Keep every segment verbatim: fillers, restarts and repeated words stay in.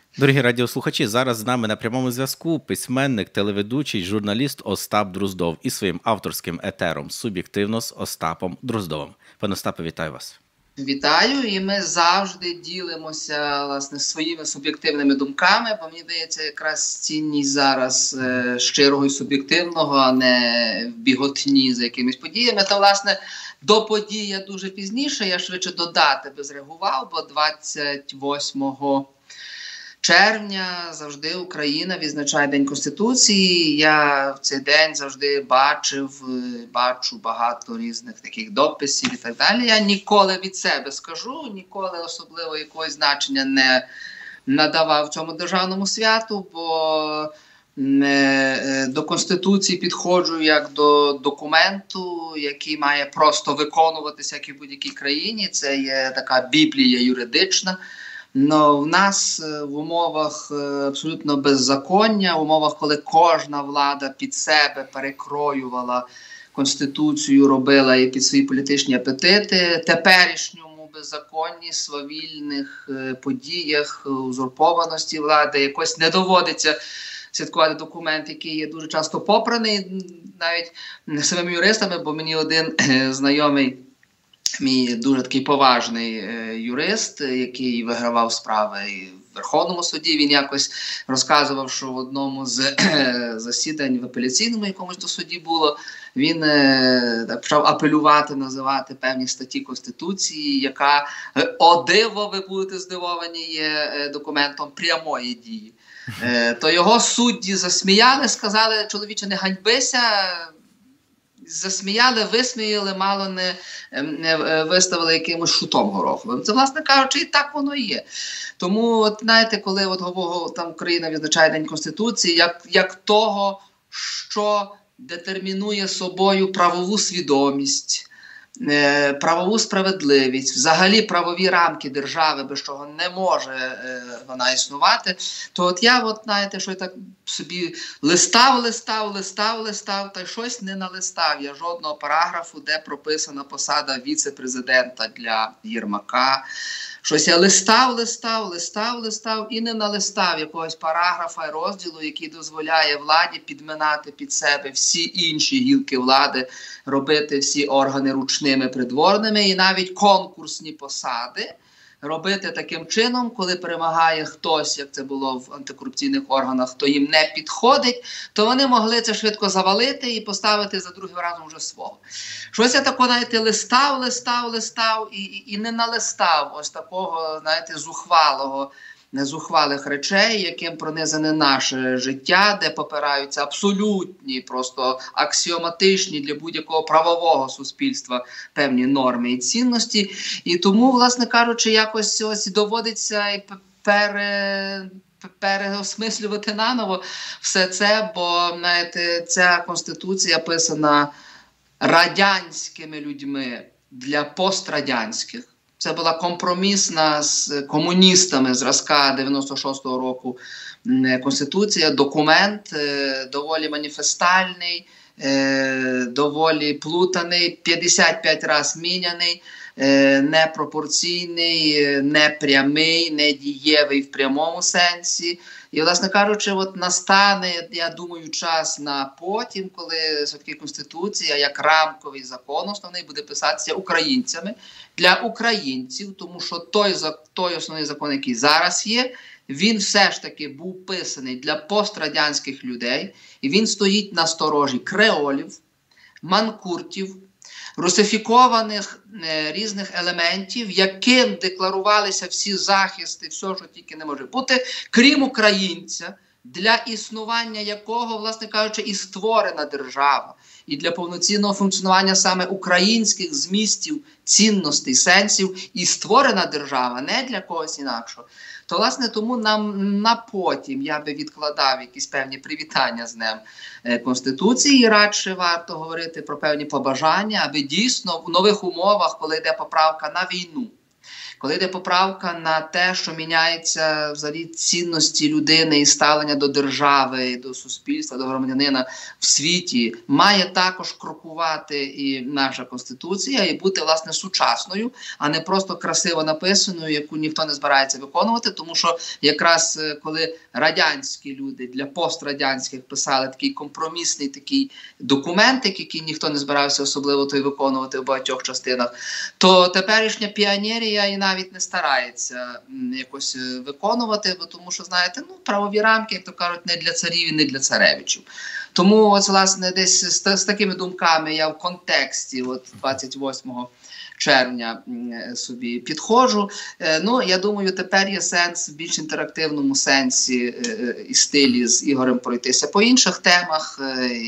Дорогі радіослухачі, зараз з нами на прямому зв'язку письменник, телеведучий, журналіст Остап Дроздов із своїм авторським етером «Суб'єктивно» з Остапом Дроздовим. Пане Остапе, вітаю вас. Вітаю, і ми завжди ділимося, власне, своїми суб'єктивними думками, бо мені здається, якраз цінність зараз е, щирого і суб'єктивного, а не в біготні за якимись подіями. Та, власне, до подій я дуже пізніше, я швидше до дати би зреагував, бо двадцять восьмого червня завжди Україна відзначає День Конституції. Я в цей день завжди бачив, бачу багато різних таких дописів і так далі. Я ніколи від себе скажу, ніколи особливо якогось значення не надавав цьому державному святу, бо до Конституції підходжу як до документу, який має просто виконуватися, як і в будь-якій країні. Це є така біблія юридична. Но в нас в умовах абсолютно беззаконня, в умовах, коли кожна влада під себе перекроювала Конституцію, робила і під свої політичні апетити, теперішньому беззаконні, свавільних подіях, узурпованості влади, якось не доводиться святкувати документ, який є дуже часто попраний навіть самими юристами, бо мені один знайомий, мій дуже такий поважний е, юрист, який вигравав справи і в Верховному суді, він якось розказував, що в одному з е, засідань в апеляційному якомусь то суді було, він е, так, почав апелювати, називати певні статті Конституції, яка, е, о диво, ви будете здивовані, є е, документом прямої дії. Е, то його судді засміяли, сказали: чоловіче, не ганьбися. Засміяли, висміяли, мало не, не виставили якимось шутом гороховим. Це, власне кажучи, і так воно і є. Тому, от, знаєте, коли от, там Україна відзначає День Конституції, як, як того, що детермінує собою правову свідомість, е, правову справедливість, взагалі правові рамки держави, без чого не може е, вона існувати, то от я, от, знаєте, що я так собі листав, листав, листав, листав, та й щось не налистав. Я жодного параграфу, де прописана посада віце-президента для Єрмака. Щось я листав, листав, листав, листав і не налистав якогось параграфа і розділу, який дозволяє владі підминати під себе всі інші гілки влади, робити всі органи ручними придворними і навіть конкурсні посади робити таким чином, коли перемагає хтось, як це було в антикорупційних органах, хто їм не підходить, то вони могли це швидко завалити і поставити за другим разом вже свого. Щось я тако, знаєте, листав, листав, листав і, і, і не налистав ось такого, знаєте, зухвалого, зухвалих речей, яким пронизане наше життя, де попираються абсолютні, просто аксіоматичні для будь-якого правового суспільства певні норми і цінності. І тому, власне кажучи, якось ось доводиться пере... переосмислювати наново все це, бо, знаєте, ця Конституція писана радянськими людьми для пострадянських. Це була компромісна з комуністами зразка дев'яносто шостого року Конституція, документ доволі маніфестальний, доволі плутаний, п'ятдесят п'ять разів міняний, непропорційний, непрямий, недієвий в прямому сенсі. І, власне кажучи, от настане, я думаю, час на потім, коли все-таки Конституція, як рамковий закон основний, буде писатися українцями для українців, тому що той, той основний закон, який зараз є, він все ж таки був писаний для пострадянських людей, і він стоїть на сторожі креолів, манкуртів, русифікованих е, різних елементів, яким декларувалися всі захисти, все, що тільки не може бути, крім українця, для існування якого, власне кажучи, і створена держава. І для повноцінного функціонування саме українських змістів, цінностей, сенсів і створена держава, не для когось інакшого. То, власне, тому нам на потім я би відкладав якісь певні привітання з Днем Конституції, і радше варто говорити про певні побажання, аби дійсно в нових умовах, коли йде поправка на війну, коли йде поправка на те, що міняється взагалі цінності людини і ставлення до держави, до суспільства, до громадянина в світі, має також крокувати і наша Конституція, і бути, власне, сучасною, а не просто красиво написаною, яку ніхто не збирається виконувати, тому що якраз коли радянські люди для пострадянських писали такий компромісний такий документик, який ніхто не збирався особливо той виконувати в багатьох частинах, то теперішня піонерія і навіть не старається якось виконувати, бо тому що, знаєте, ну, правові рамки, як то кажуть, не для царів і не для царевичів. Тому, ось, власне, десь з, з такими думками я в контексті от двадцять восьмого червня собі підходжу. Ну, я думаю, тепер є сенс в більш інтерактивному сенсі і стилі з Ігорем пройтися по інших темах,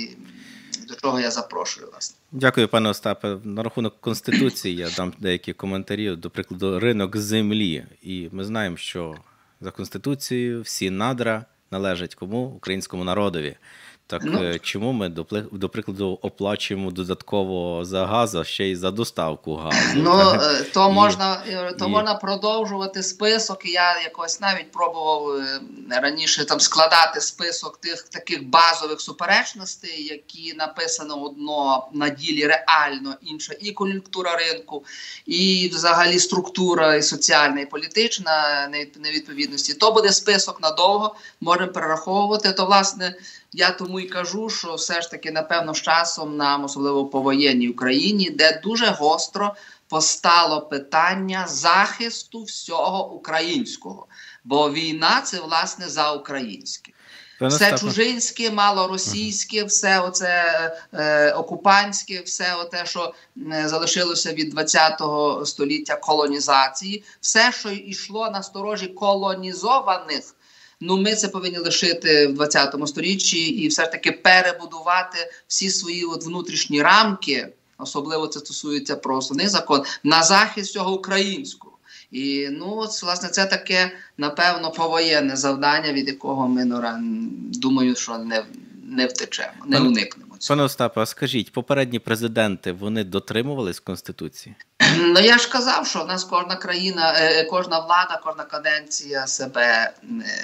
до чого я запрошую вас. Дякую, пане Остапе. На рахунок Конституції я дам деякі коментарі. До прикладу, ринок землі. І ми знаємо, що за Конституцією всі надра належать кому? Українському народові. Так ну, чому ми, до, до прикладу, оплачуємо додатково за газ, а ще й за доставку газу? Ну, то, і, можна, то і... можна продовжувати список. І я якось навіть пробував раніше там складати список тих таких базових суперечностей, які написано одно на ділі реально, інше і кон'юнктура ринку, і взагалі структура і соціальна, і політична невідповідності. То буде список надовго, можемо перераховувати. То, власне, я тому і кажу, що все ж таки, напевно, з часом нам, особливо в повоєнній Україні, де дуже гостро постало питання захисту всього українського. Бо війна – це, власне, за українське. Все чужинське, малоросійське, все оце е, окупантське, все оте, що е, залишилося від ХХ століття колонізації, все, що йшло на сторожі колонізованих, ну, ми це повинні лишити в ХХ сторіччі і все ж таки перебудувати всі свої от внутрішні рамки, особливо це стосується про основний закон, на захист всього українського. І, ну, от, власне, це таке, напевно, повоєнне завдання, від якого ми, ну, думаю, що не, не втечемо, не уникнемо. Пане Остапе, а скажіть, попередні президенти, вони дотримувались Конституції? Ну, я ж казав, що в нас кожна країна, кожна влада, кожна каденція себе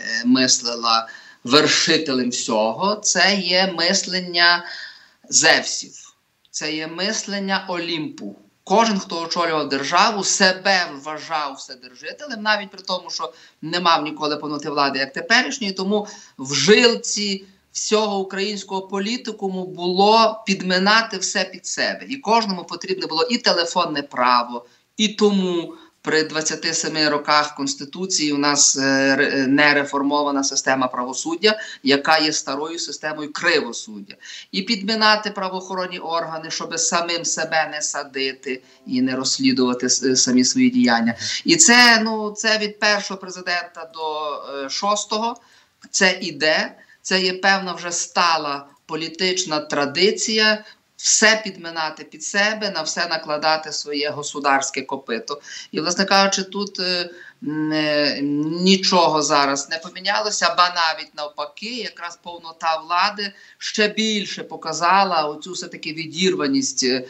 мислила вершителем всього. Це є мислення Зевсів, це є мислення Олімпу. Кожен, хто очолював державу, себе вважав вседержителем, навіть при тому, що не мав ніколи повноти влади, як теперішньої, тому в жилці всього українського політикуму було підминати все під себе. І кожному потрібне було і телефонне право, і тому при двадцяти семи роках Конституції у нас не реформована система правосуддя, яка є старою системою кривосуддя. І підминати правоохоронні органи, щоб самим себе не садити і не розслідувати самі свої діяння. І це, ну, це від першого президента до шостого, це іде. Це є певна вже стала політична традиція все підминати під себе, на все накладати своє государське копито. І, власне кажучи, тут е, е, нічого зараз не помінялося, ба навіть навпаки, якраз повнота влади ще більше показала оцю все-таки відірваність е,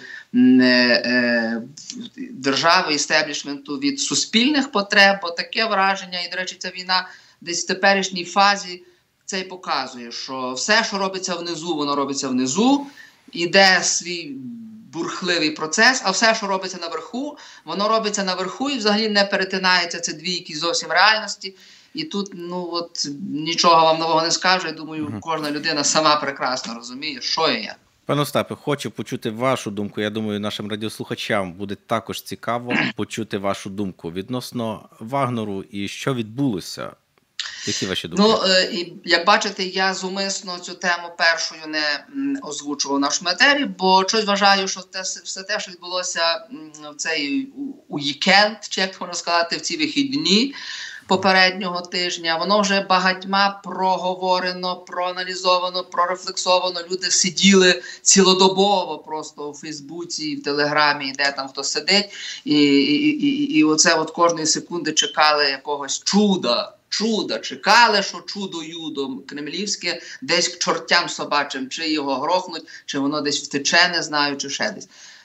е, держави, істеблішменту від суспільних потреб, бо таке враження, і, до речі, ця війна десь в теперішній фазі це й показує, що все, що робиться внизу, воно робиться внизу, іде свій бурхливий процес, а все, що робиться наверху, воно робиться наверху і взагалі не перетинається, це дві якісь зовсім реальності. І тут, ну, от, нічого вам нового не скажу, я думаю, угу. Кожна людина сама прекрасно розуміє, що є. Пане Остапе, хочу почути вашу думку. Я думаю, нашим радіослухачам буде також цікаво почути вашу думку відносно Вагнеру і що відбулося. Які ваші думки? Ну, як бачите, я зумисно цю тему першою не озвучував в нашому етері, бо щось вважаю, що те, все те, що відбулося в цей уікенд, чи як можна сказати, в ці вихідні попереднього тижня, воно вже багатьма проговорено, проаналізовано, прорефлексовано. Люди сиділи цілодобово просто у Фейсбуці, в Телеграмі, де там хто сидить, і, і, і, і оце от кожної секунди чекали якогось чуда. Чуда, чекали, що чудо-юдо кремлівське десь к чортям собачим, чи його грохнуть, чи воно десь втече, не знаю, чи ще десь.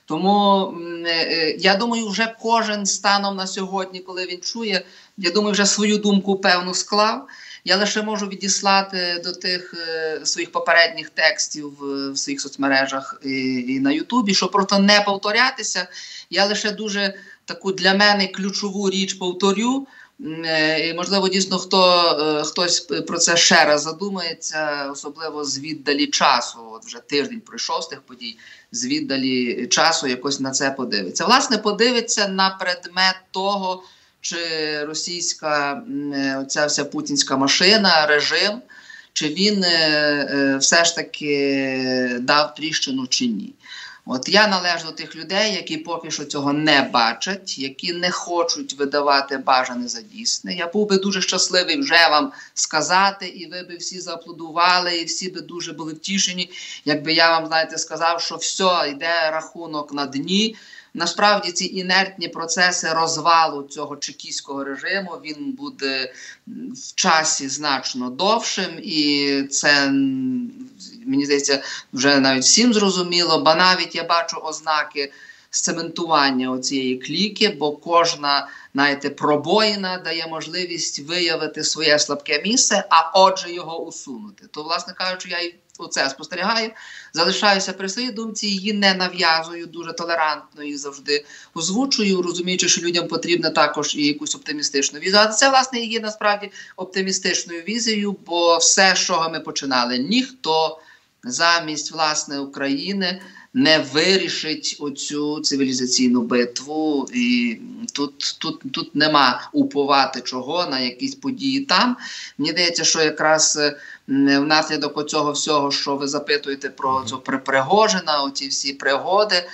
Тому я думаю, вже кожен станом на сьогодні, коли він чує, я думаю, вже свою думку певну склав. Я лише можу відіслати до тих е, своїх попередніх текстів в, в своїх соцмережах і, і на Ютубі, щоб просто не повторятися. Я лише дуже таку для мене ключову річ повторю. Е, і, можливо, дійсно, хто, е, хтось про це ще раз задумається, особливо з віддалі часу. От вже тиждень пройшов з тих подій, з віддалі часу якось на це подивиться. Власне, подивиться на предмет того, чи російська оця вся путінська машина, режим, чи він е, все ж таки дав тріщину чи ні. От я належу до тих людей, які поки що цього не бачать, які не хочуть видавати бажане за дійсне. Я був би дуже щасливий вже вам сказати, і ви би всі зааплодували, і всі би дуже були втішені, якби я вам, знаєте, сказав, що все, йде рахунок на дні. Насправді ці інертні процеси розвалу цього чекістського режиму, він буде в часі значно довшим, і це, мені здається, вже навіть всім зрозуміло, бо навіть я бачу ознаки сцементування оцієї кліки, бо кожна, знаєте, пробоїна дає можливість виявити своє слабке місце, а отже його усунути. То, власне кажучи, я і оце спостерігаю, залишаюся при своїй думці, її не нав'язую, дуже толерантно і завжди озвучую, розуміючи, що людям потрібна також і якусь оптимістичну візію. А це, власне, і є насправді оптимістичною візією, бо все, з чого ми починали, ніхто замість, власне, України не вирішить оцю цивілізаційну битву, і тут, тут, тут нема уповати чого на якісь події там. Мені здається, що якраз внаслідок оцього всього, що ви запитуєте про цю Пригожина, оці всі пригоди,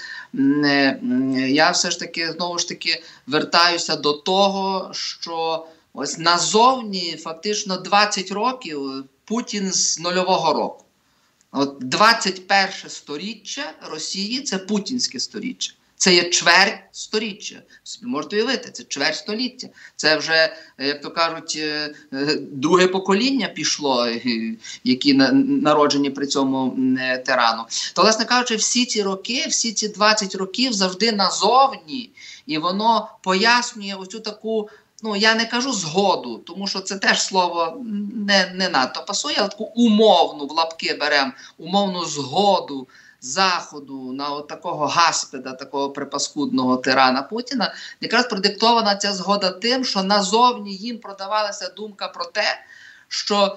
я все ж таки, знову ж таки, вертаюся до того, що ось назовні фактично двадцять років Путін з нульового року. От двадцять перше сторіччя Росії – це путінське сторіччя. Це є чверть сторіччя. Собі можете уявити, це чверть століття. Це вже, як то кажуть, друге покоління пішло, які народжені при цьому тирану. То, власне кажучи, всі ці роки, всі ці двадцять років завжди назовні, і воно пояснює оцю таку, ну, я не кажу згоду, тому що це теж слово не, не надто пасує, але таку умовну, в лапки беремо, умовну згоду Заходу на от такого гаспеда, такого припаскудного тирана Путіна, якраз продиктована ця згода тим, що назовні їм продавалася думка про те, що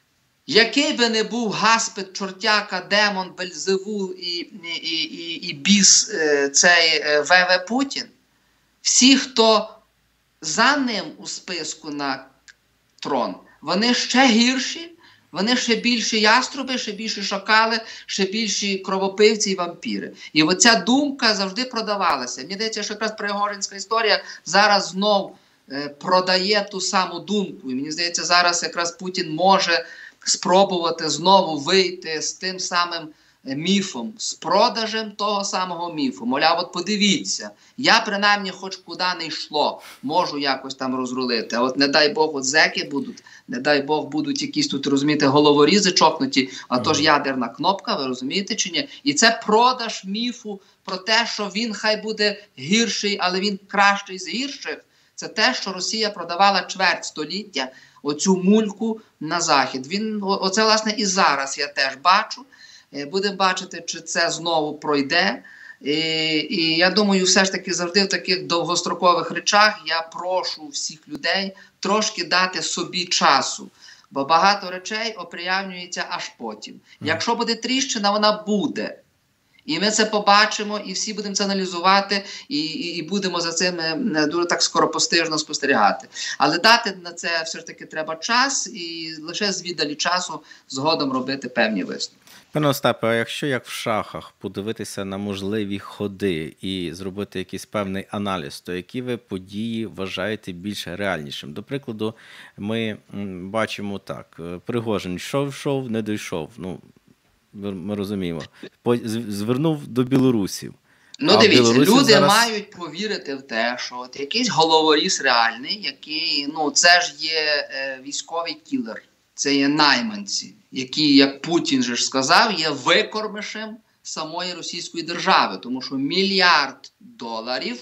який би не був гаспед, чортяка, демон, Бельзевул і, і, і, і біс е, цей е, ВВ Путін, всі, хто за ним у списку на трон, вони ще гірші, вони ще більші яструби, ще більші шакали, ще більші кровопивці і вампіри. І оця думка завжди продавалася. Мені здається, що якраз Пригожинська історія зараз знов е, продає ту саму думку. І мені здається, зараз якраз Путін може спробувати знову вийти з тим самим міфом, з продажем того самого міфу. Мовляв, от подивіться, я принаймні хоч куди не йшло, можу якось там розрулити. А от не дай Бог, от зеки будуть, не дай Бог будуть якісь тут, розумієте, головорізи чокнуті, а то ж ядерна кнопка, ви розумієте чи ні? І це продаж міфу про те, що він хай буде гірший, але він кращий з гірших. Це те, що Росія продавала чверть століття, оцю мульку на Захід. Він, оце, власне, і зараз я теж бачу. Будемо бачити, чи це знову пройде. І, і я думаю, все ж таки завжди в таких довгострокових речах я прошу всіх людей трошки дати собі часу. Бо багато речей оприявнюється аж потім. Якщо буде тріщина, вона буде. І ми це побачимо, і всі будемо це аналізувати, і, і, і будемо за цим дуже так скоропостижно спостерігати. Але дати на це все ж таки треба час, і лише з віддалі часу згодом робити певні висновки. Пане Остапе, а якщо як в шахах подивитися на можливі ходи і зробити якийсь певний аналіз, то які ви події вважаєте більш реальнішим? До прикладу, ми бачимо так, Пригожин йшов-йшов, не дійшов, ну, ми розуміємо, звернув до білорусів. Ну, дивіться, люди зараз мають повірити в те, що от якийсь головоріз реальний, який, ну, це ж є е, військовий кілер, це є найманці, які, як Путін же ж сказав, є викормишем самої російської держави, тому що мільярд доларів,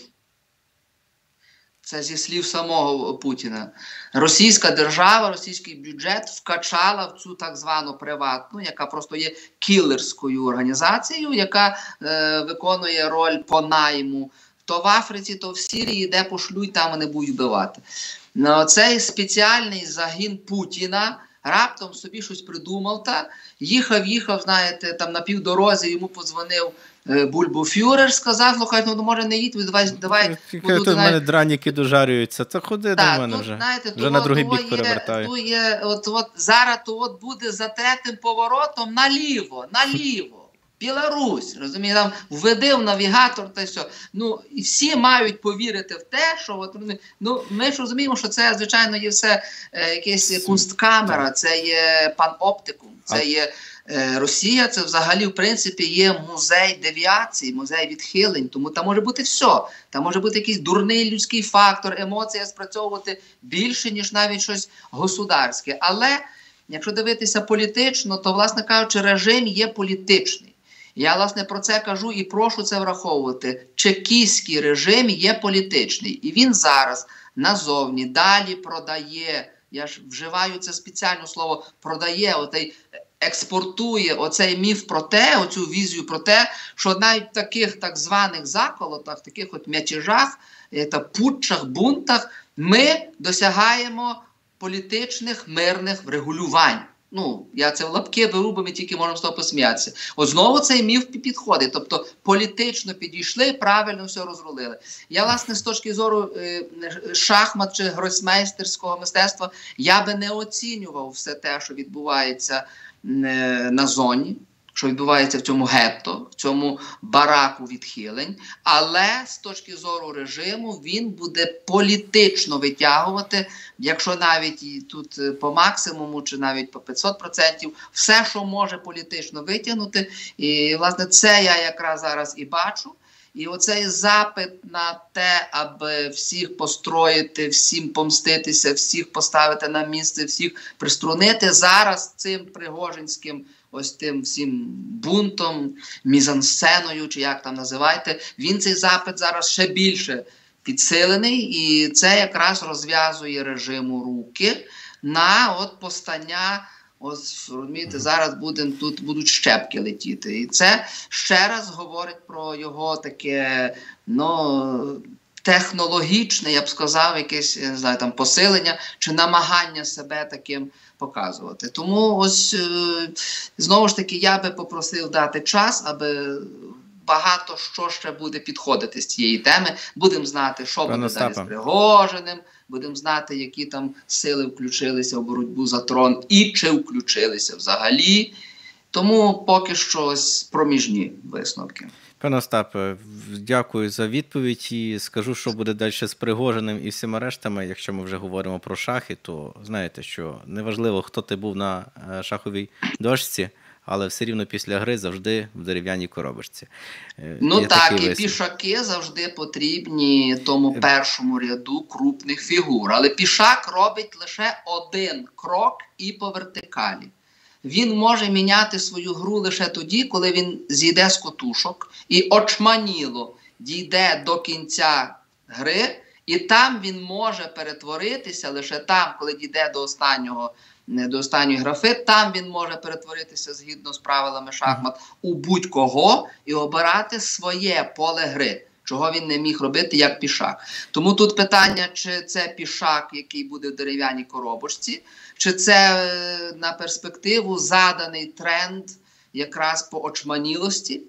це зі слів самого Путіна, російська держава, російський бюджет вкачала в цю так звану приватну, яка просто є кілерською організацією, яка е, виконує роль по найму то в Африці, то в Сирії, де пошлють, там вони будуть вбивати. Ну, цей спеціальний загін Путіна раптом собі щось придумав, та їхав, їхав, знаєте, там на півдорозі йому подзвонив е, Бульбофюрер, сказав, слухай, ну може не їдь, давай, давай. Тут в мене драніки дожарюються, це ходи та, до мене тут, вже, знаєте, вже то, на другий то бік є, перевертаю. то є, от, от, зараз то от буде за третім поворотом наліво, наліво. Білорусь, розумієте, там введи в навігатор та все. Ну, і всі мають повірити в те, що от, ну, ми ж розуміємо, що це, звичайно, є все е, якась кунсткамера, це є паноптикум, це є е, Росія, це взагалі, в принципі, є музей девіації, музей відхилень, тому там може бути все. Там може бути якийсь дурний людський фактор, емоція спрацьовувати більше, ніж навіть щось государське. Але, якщо дивитися політично, то, власне кажучи, режим є політичний. Я, власне, про це кажу і прошу це враховувати. Чекістський режим є політичний. І він зараз назовні далі продає, я ж вживаю це спеціальне слово, продає, отей, експортує оцей міф про те, оцю візію про те, що навіть в таких так званих заколотах, таких от мятежах, та путчах, бунтах ми досягаємо політичних мирних врегулювань. Ну, я це в лапки беру, бо ми тільки можемо з того посміятися. От знову цей міф підходить. Тобто політично підійшли, правильно все розрулили. Я, власне, з точки зору е, шахмат чи гросмейстерського мистецтва, я би не оцінював все те, що відбувається е, на зоні, що відбувається в цьому гетто, в цьому бараку відхилень. Але з точки зору режиму він буде політично витягувати, якщо навіть і тут по максимуму, чи навіть по п'ятсот відсотків, все, що може політично витягнути. І, власне, це я якраз зараз і бачу. І оцей запит на те, аби всіх построїти, всім помститися, всіх поставити на місце, всіх приструнити, зараз цим пригожинським ось тим всім бунтом, мізансценою, чи як там називаєте, він цей запит зараз ще більше підсилений, і це якраз розв'язує режиму руки на от постання, ось, розумієте, зараз будем, тут будуть щепки летіти. І це ще раз говорить про його таке, ну, технологічне, я б сказав, якесь, я не знаю, там, посилення чи намагання себе таким показувати. Тому ось, е, знову ж таки, я би попросив дати час, аби багато що ще буде підходити з цієї теми. Будемо знати, що буде далі з Пригожиним, будемо знати, які там сили включилися в боротьбу за трон і чи включилися взагалі. Тому поки що ось проміжні висновки. Пане Остапе, дякую за відповідь і скажу, що буде далі з Пригожиним і всіма рештами. Якщо ми вже говоримо про шахи, то знаєте, що неважливо, хто ти був на шаховій дошці, але все рівно після гри завжди в дерев'яній коробочці. Ну є так, і висновок. Пішаки завжди потрібні тому першому ряду крупних фігур. Але пішак робить лише один крок і по вертикалі. Він може міняти свою гру лише тоді, коли він зійде з котушок і очманіло дійде до кінця гри, і там він може перетворитися, лише там, коли дійде до останнього, до останньої графи, там він може перетворитися згідно з правилами шахмат у будь-кого і обирати своє поле гри, чого він не міг робити як пішак. Тому тут питання, чи це пішак, який буде в дерев'яній коробочці, чи це на перспективу заданий тренд якраз по очманілості.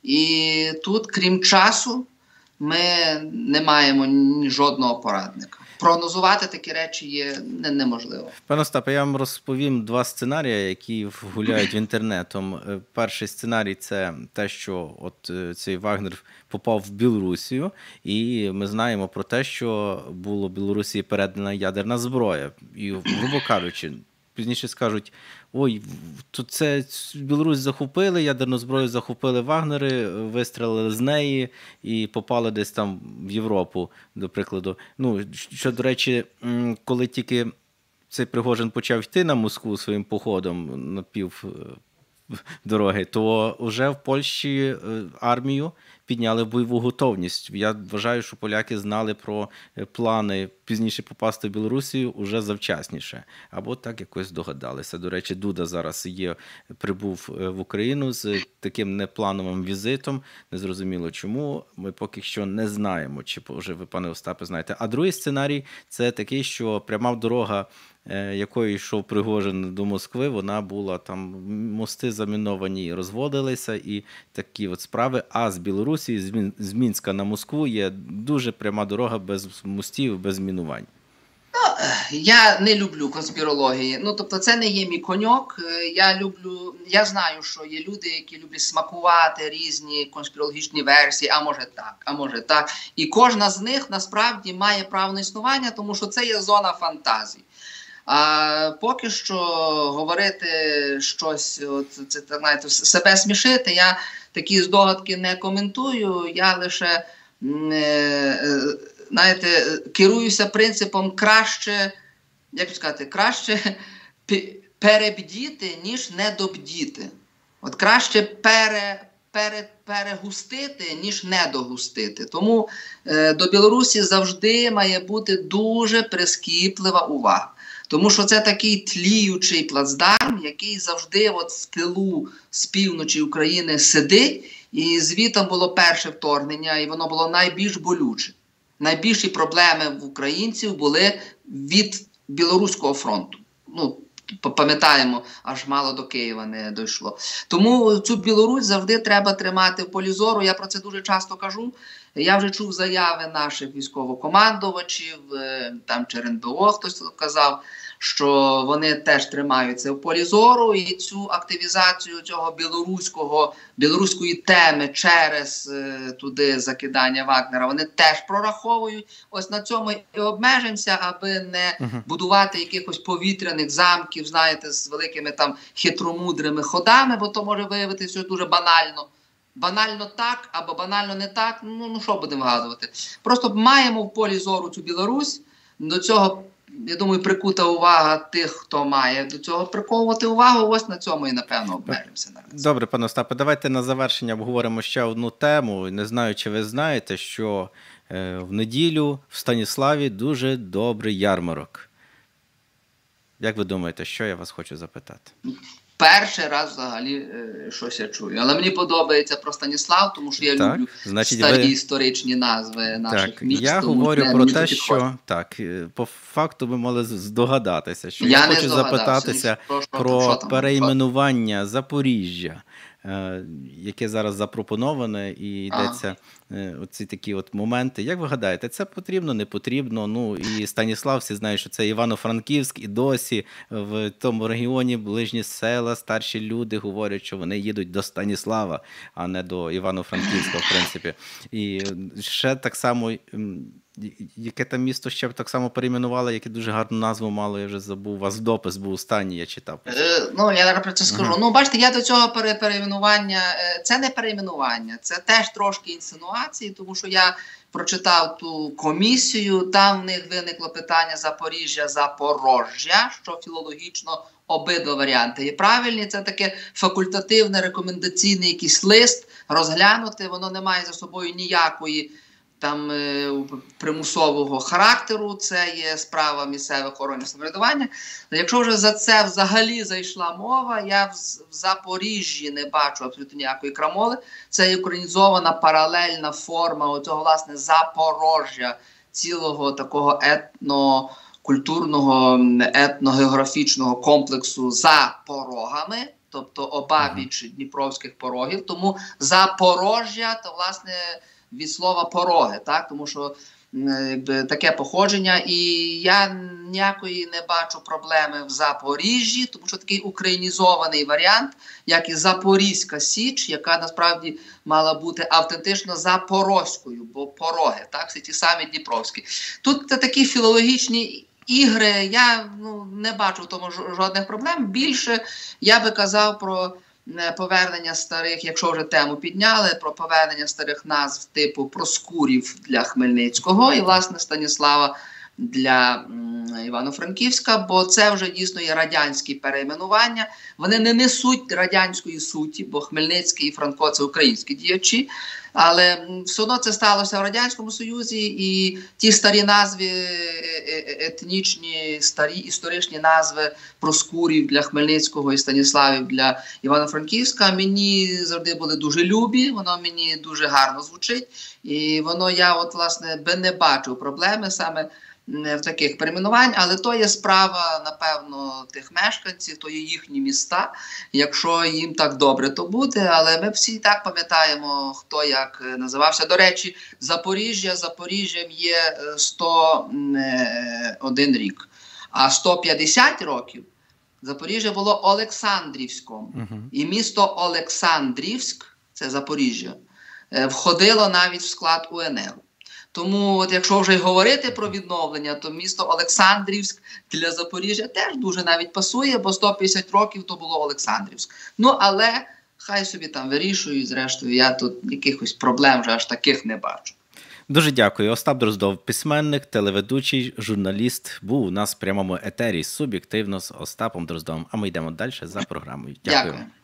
І тут, крім часу, ми не маємо ні жодного порадника. Прогнозувати такі речі є неможливо. Пане Остапе, я вам розповім два сценарії, які гуляють в інтернетом. Перший сценарій – це те, що от цей Вагнер попав в Білорусію, і ми знаємо про те, що було Білорусі передана ядерна зброя. І, грубо кажучи, пізніше скажуть, ой, тут це Білорусь захопили, ядерну зброю захопили Вагнери, вистрілили з неї і попали десь там в Європу, до прикладу. Ну, що, до речі, коли тільки цей Пригожин почав йти на Москву своїм походом на пів дороги, то вже в Польщі армію підняли в бойову готовність. Я вважаю, що поляки знали про плани пізніше попасти в Білорусію уже завчасніше. Або так якось догадалися. До речі, Дуда зараз є, прибув в Україну з таким неплановим візитом. Незрозуміло чому. Ми поки що не знаємо, чи вже ви, пане Остапе, знаєте. А другий сценарій – це такий, що пряма дорога, якою йшов Пригожин до Москви, вона була там, мости заміновані, розводилися і такі от справи. А з Білорусі, з Мінська на Москву є дуже пряма дорога без мостів, без мінувань. Ну, я не люблю конспірології. Ну, тобто, це не є мій коньок. Я люблю, я знаю, що є люди, які люблять смакувати різні конспірологічні версії, а може так, а може так. І кожна з них насправді має право на існування, тому що це є зона фантазій. А поки що говорити щось, от, це, знаєте, себе смішити, я такі здогадки не коментую, я лише, е, знаєте, керуюся принципом краще, як сказати, краще перебдіти, ніж недобдіти. От краще пере, пере, перегустити, ніж недогустити. Тому е, до Білорусі завжди має бути дуже прискіплива увага. Тому що це такий тліючий плацдарм, який завжди от в тилу з півночі України сидить. І звітом було перше вторгнення, і воно було найбільш болюче. Найбільші проблеми в українців були від Білоруського фронту. Ну, пам'ятаємо, аж мало до Києва не дійшло. Тому цю Білорусь завжди треба тримати в полі зору. Я про це дуже часто кажу. Я вже чув заяви наших військовокомандувачів, там чи РНБО хтось казав, що вони теж тримаються в полі зору, і цю активізацію цього білоруського, білоруської теми через е, туди закидання Вагнера, вони теж прораховують. Ось на цьому і обмежимося, аби не uh-huh. будувати якихось повітряних замків, знаєте, з великими там хитромудрими ходами, бо то може виявитися дуже банально. Банально так, або банально не так, ну, ну що будемо вгадувати. Просто маємо в полі зору цю Білорусь, до цього, я думаю, прикута увага тих, хто має до цього приковувати увагу, ось на цьому і, напевно, обмежимося наразі. Добре, пане Остапе, давайте на завершення обговоримо ще одну тему. Не знаю, чи ви знаєте, що е, в неділю в Станіславі дуже добрий ярмарок. Як ви думаєте, що я вас хочу запитати? Перший раз взагалі е, щось я чую. Але мені подобається про Станіслав, тому що я так, люблю значить, старі ви... історичні назви наших так, міст. Я говорю про те, що так, по факту ви мали здогадатися, що я, я хочу запитатися про, що, про там, перейменування що? Запоріжжя, яке зараз запропоноване, і йдеться ага. оці такі от моменти. Як ви гадаєте, це потрібно, не потрібно? Ну, і Станіслав, всі знають, що це Івано-Франківськ, і досі в тому регіоні ближні села, старші люди говорять, що вони їдуть до Станіслава, а не до Івано-Франківська, в принципі. І ще так само... Яке там місто ще так само перейменували, яке дуже гарну назву мало, я вже забув, у вас допис був останній, я читав. Е, ну, я зараз про це скажу. Uh-huh. Ну, бачите, я до цього пере- перейменування, це не перейменування, це теж трошки інсинуації, тому що я прочитав ту комісію, там в них виникло питання Запоріжжя, Запорожжя, що філологічно обидва варіанти є правильні. Це таке факультативне, рекомендаційний якийсь лист, розглянути, воно не має за собою ніякої там е, примусового характеру, це є справа місцевих органів самоврядування. Якщо вже за це взагалі зайшла мова, я в, в Запоріжжі не бачу абсолютно ніякої крамоли. Це є українізована паралельна форма оцього, власне, Запорожжя, цілого такого етнокультурного, етногеографічного комплексу за порогами, тобто обабіч Дніпровських порогів. Тому Запорожжя, то, власне, від слова пороги, так? Тому що якби, таке походження. І я ніякої не бачу проблеми в Запоріжжі, тому що такий українізований варіант, як і Запорізька Січ, яка насправді мала бути автентично запорозькою, бо пороги, так? Всі ті самі Дніпровські. Тут це такі філологічні ігри, я ну, не бачу в тому жодних проблем. Більше я би казав про повернення старих, якщо вже тему підняли, про повернення старих назв типу Проскурів для Хмельницького і, власне, Станіслава для Івано-Франківська, бо це вже дійсно є радянські перейменування. Вони не несуть радянської суті, бо Хмельницький і Франко – це українські діячі, але все одно це сталося в Радянському Союзі, і ті старі назви, етнічні, старі історичні назви Проскурів для Хмельницького і Станіславів для Івано-Франківська мені завжди були дуже любі, воно мені дуже гарно звучить, і воно я от, власне, би не бачив проблеми саме в таких перейменувань, але то є справа, напевно, тих мешканців, то є їхні міста. Якщо їм так добре, то буде, але ми всі так пам'ятаємо, хто як називався. До речі, Запоріжжя, Запоріжжям є сто один рік, а сто п'ятдесят років Запоріжжя було Олександрівськом. Uh-huh. І місто Олександрівськ, це Запоріжжя, входило навіть в склад У Ен Ел. Тому, от якщо вже й говорити про відновлення, то місто Олександрівськ для Запоріжжя теж дуже навіть пасує, бо сто п'ятдесят років то було Олександрівськ. Ну, але хай собі там вирішують, зрештою, я тут якихось проблем вже аж таких не бачу. Дуже дякую. Остап Дроздов, письменник, телеведучий, журналіст, був у нас в прямому етері суб'єктивно з Остапом Дроздовим. А ми йдемо далі за програмою. Дякую. Дякую.